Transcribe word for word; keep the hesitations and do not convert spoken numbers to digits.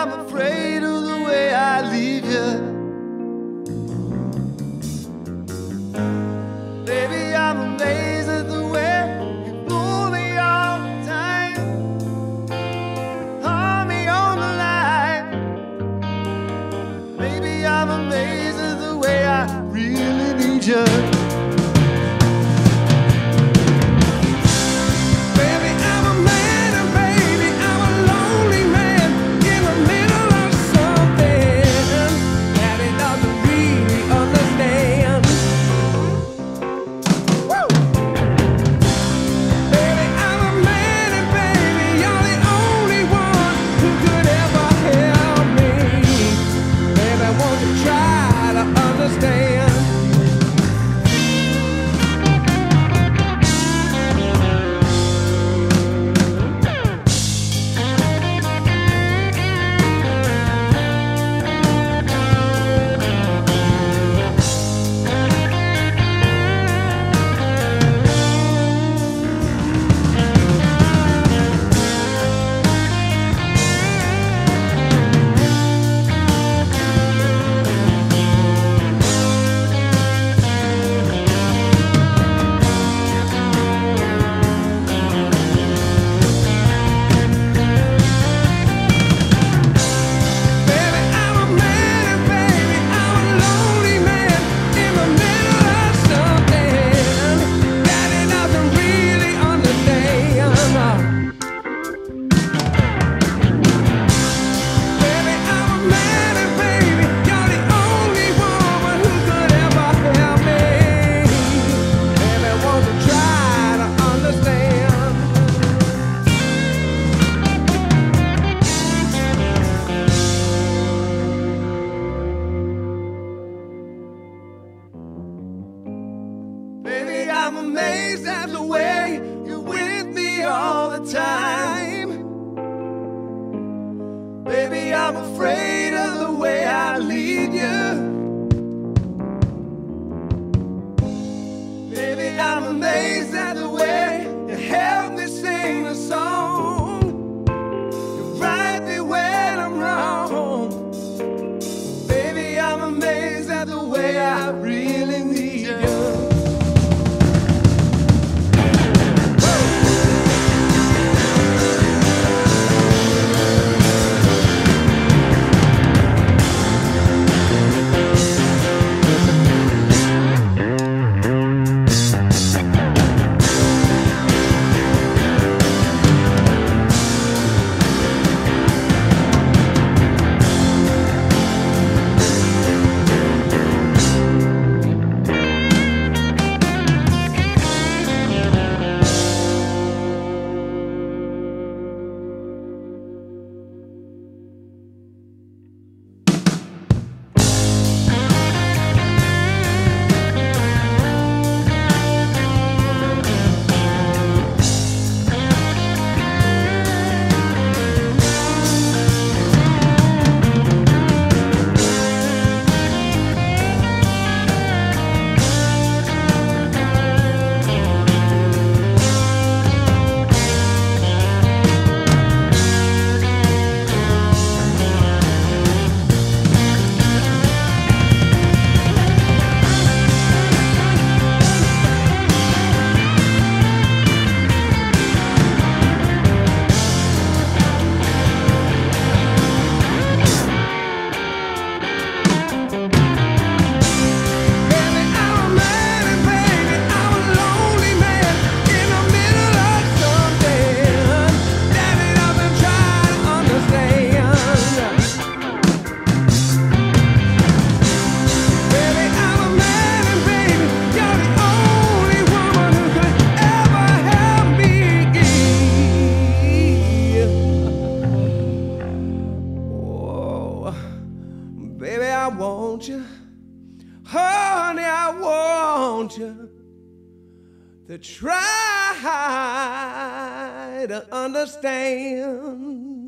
I'm afraid of the way I leave you. Baby, I'm amazed at the way you fool me all the time. Hold me on the line. Baby, I'm amazed at the way I really need you. I'm amazed at the way you're with me all the time. Baby, I'm afraid of the way I lead you. Baby, I'm amazed at the way you help me sing a song. You right me when I'm wrong. Baby, I'm amazed at the way I really need you. To try to understand.